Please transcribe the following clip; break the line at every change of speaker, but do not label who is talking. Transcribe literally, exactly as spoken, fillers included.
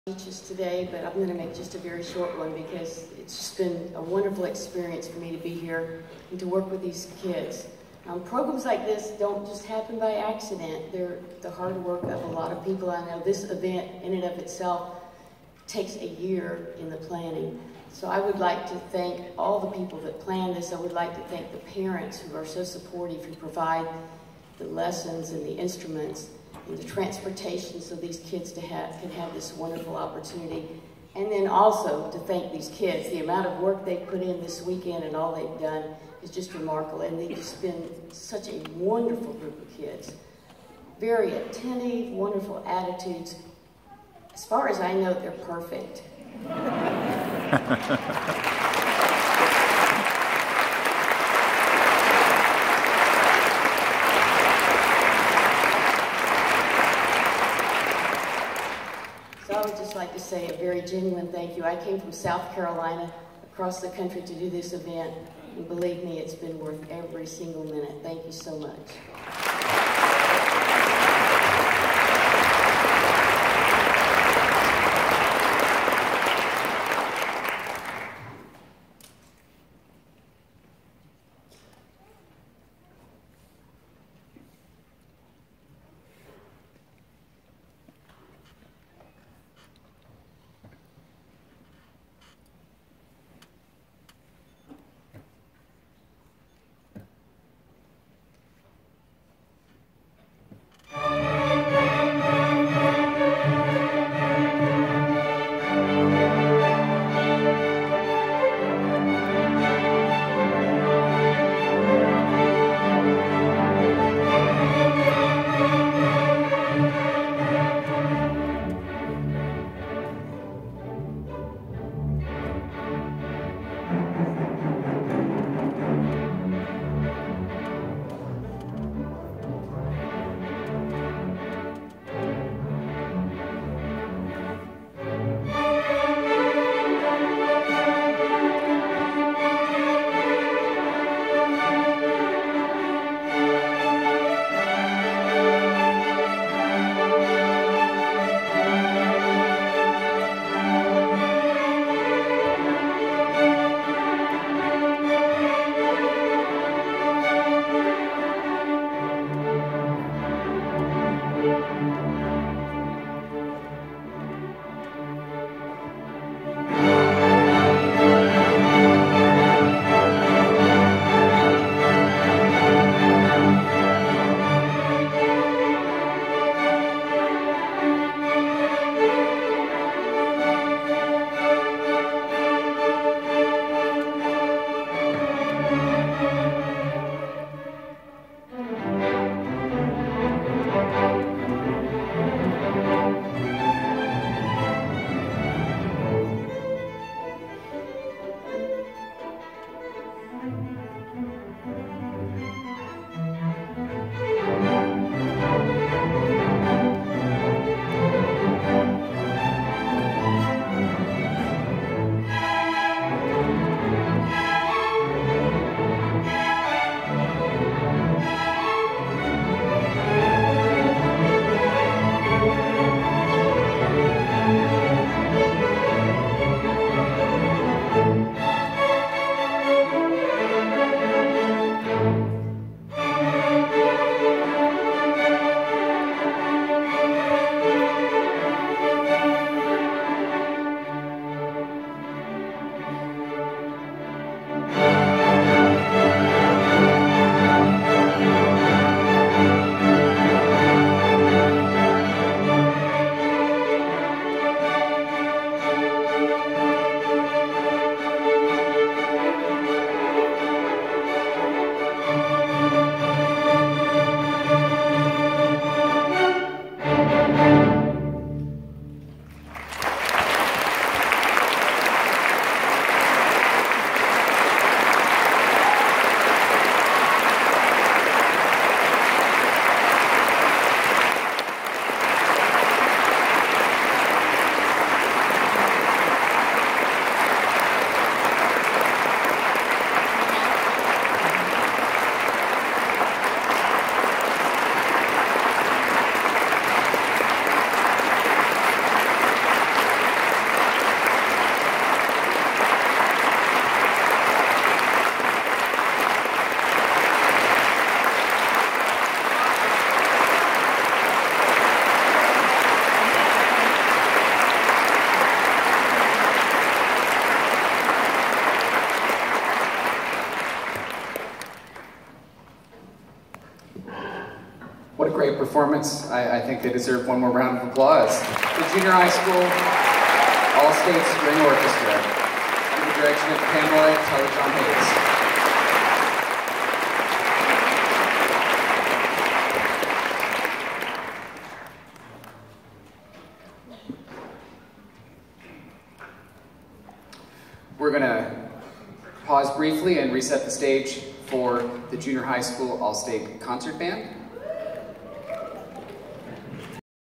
speeches today, but I'm going to make just a very short one because it's just been a wonderful experience for me to be here and to work with these kids. Um, programs like this don't just happen by accident. They're the hard work of a lot of people. I know this event in and of itself takes a year in the planning. So I would like to thank all the people that planned this. I would like to thank the parents who are so supportive, who provide the lessons and the instruments and the transportation so these kids to have, can have this wonderful opportunity. And then also to thank these kids. The amount of work they put in this weekend and all they've done is just remarkable. And they've just been such a wonderful group of kids. Very attentive, wonderful attitudes. As far as I know, they're perfect. So I would just like to say a very genuine thank you. I came from South Carolina across the country to do this event, and believe me, it's been worth every single minute. Thank you so much.
performance. I, I think they deserve one more round of applause. The Junior High School All-State String Orchestra, under the direction of Pamela Tully-John Hayes. We're going to pause briefly and reset the stage for the Junior High School All-State Concert Band.